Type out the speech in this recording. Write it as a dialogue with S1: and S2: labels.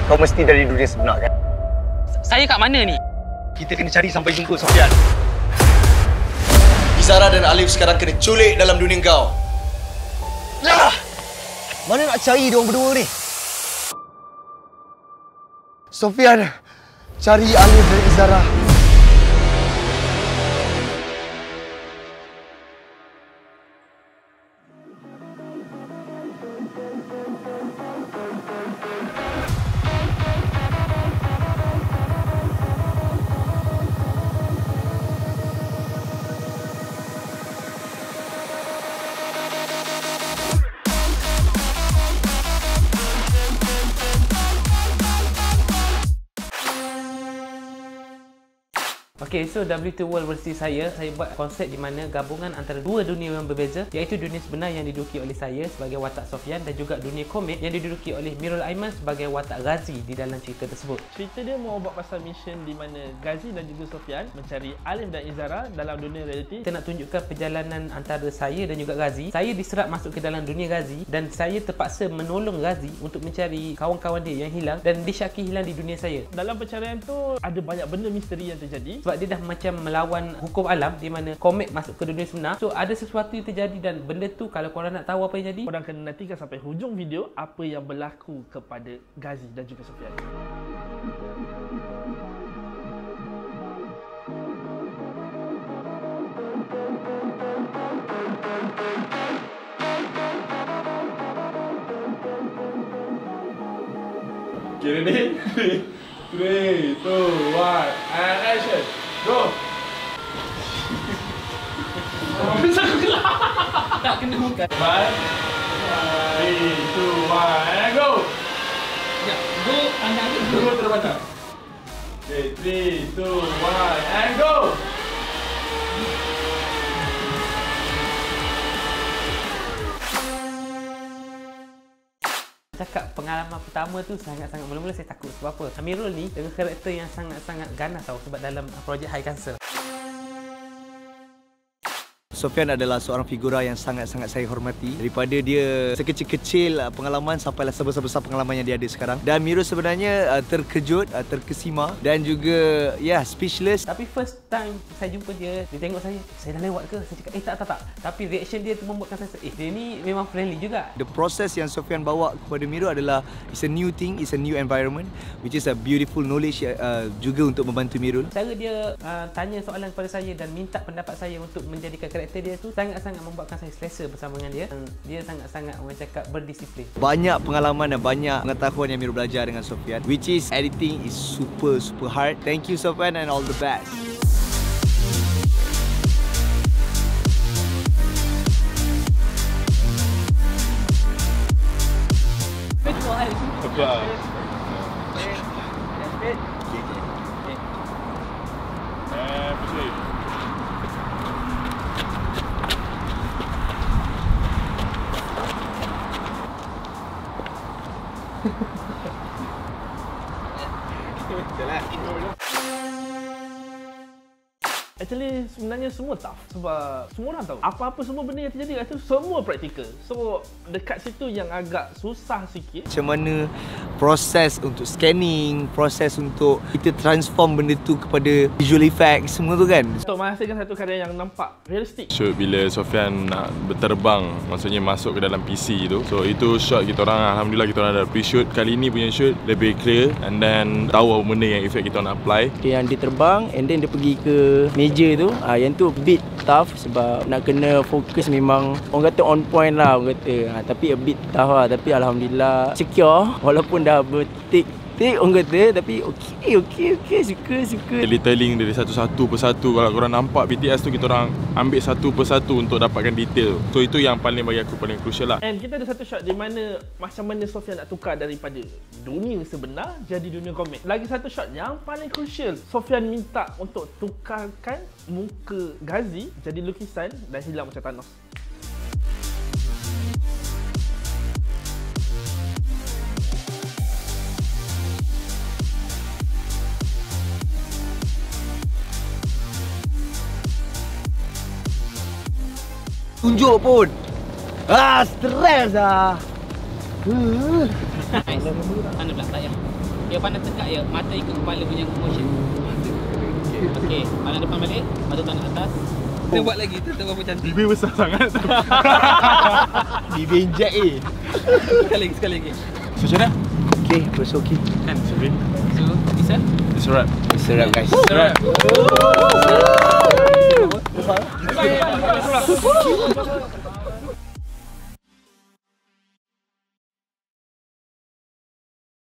S1: Kau mesti dari dunia sebenar kan?
S2: Saya kat mana ni?
S1: Kita kena cari sampai jumpa Sofian.
S3: Izara dan Alif sekarang kena culik dalam dunia kau.
S1: Mana nak cari diorang berdua ni? Sofian, cari Alif dan Izara.
S2: Okay, so W2 World versus saya buat konsep di mana gabungan antara dua dunia yang berbeza, iaitu dunia sebenar yang diduduki oleh saya sebagai watak Sofian dan juga dunia komik yang diduduki oleh Mirul Aiman sebagai watak Ghazi di dalam cerita tersebut.
S4: Cerita dia mau buat pasal mission di mana Ghazi dan juga Sofian mencari Alif dan Izara dalam dunia realiti.
S2: Kita nak tunjukkan perjalanan antara saya dan juga Ghazi. Saya diserap masuk ke dalam dunia Ghazi dan saya terpaksa menolong Ghazi untuk mencari kawan-kawan dia yang hilang dan disyaki hilang di dunia saya.
S4: Dalam pencarian tu ada banyak benda misteri yang terjadi.
S2: Sebab dia dah macam melawan hukum alam di mana komik masuk ke dunia sebenar. So ada sesuatu yang terjadi dan benda tu kalau korang nak tahu apa yang jadi,
S4: Korang kena nantikan sampai hujung video apa yang berlaku kepada Ghazi dan juga Sofian.
S5: Okay, ready? 3, 2, 1, and action! Go!
S2: bisa aku gelap. Tak kena muka.
S5: 1, 3, 2, 1, and go!
S2: Ya, go pandang dia.
S5: Go terus pandang. Okay, 3, 2, 1, and go!
S2: Cakap pengalaman pertama tu sangat-sangat mula-mula saya takut. Sebab apa? Amirul ni dengan karakter yang sangat-sangat ganas tau. Sebab dalam projek High Cancer,
S3: Sofian adalah seorang figura yang sangat-sangat saya hormati. Daripada dia sekecil-kecil pengalaman sampailah sebesar-besar pengalaman yang dia ada sekarang. Dan Mirul sebenarnya terkejut, terkesima dan juga speechless.
S2: tapi first time saya jumpa dia tengok saya dah lewat ke? Saya cakap tak. Tapi reaction dia tu membuatkan saya dia ni memang friendly juga.
S3: The process yang Sofian bawa kepada Mirul adalah it's a new thing, it's a new environment, which is a beautiful knowledge juga untuk membantu Mirul.
S2: Cara dia tanya soalan kepada saya dan minta pendapat saya untuk menjadikan karakter dia tu sangat-sangat membuatkan saya selesa bersama dengan dia. Dia sangat-sangat orang cakap berdisiplin.
S3: Banyak pengalaman dan banyak pengetahuan yang Mirul belajar dengan Sofian, which is editing is super hard. Thank you Sofian and all the best.
S5: Stop. And proceed.
S4: Actually sebenarnya semua tough sebab semua orang tahu apa-apa semua benda yang terjadi kat situ semua praktikal. So dekat situ yang agak susah sikit.
S3: Macam mana proses untuk scanning, proses untuk kita transform benda tu kepada visual effect semua tu kan.
S4: Untuk menghasilkan satu karya yang nampak realistik.
S5: Shoot bila Sofian nak berterbang, maksudnya masuk ke dalam PC tu. So itu shot kita orang, alhamdulillah kita orang ada pre-shoot. Kali ni punya shoot lebih clear and then tahu apa benda yang effect kita nak apply.
S6: Yang dia terbang and then dia pergi ke meja tu, yang tu bit tough sebab nak kena fokus memang orang kata on point lah orang kata. Tapi a bit tough lah, tapi alhamdulillah secure walaupun dah bertik orang kata, tapi okey suka.
S5: Detailing dari satu-satu persatu. Kalau korang nampak BTS tu, kita orang ambil satu persatu untuk dapatkan detail. So itu yang paling bagi aku paling crucial lah.
S4: And kita ada satu shot di mana macam mana Sofian nak tukar daripada dunia sebenar jadi dunia komik. Lagi satu shot yang paling crucial, Sofian minta untuk tukarkan muka Ghazi jadi lukisan dan hilang macam Thanos.
S3: Tunjuk pun. Stres lah.
S2: Mana pula tak ya? Dia pandang tegak je. Mata ikut kepala punya motion. Okey, pandang depan balik. Mata tangan atas. Kita buat lagi. Kita berapa cantik.
S5: Bibir besar sangat.
S3: Bibir injek
S2: Sekali lagi.
S5: So macam mana?
S3: Okay, was okay.
S2: Kan?
S5: Sorry.
S2: So, Isan?
S5: It's a wrap.
S3: Serap guys.
S2: Serap.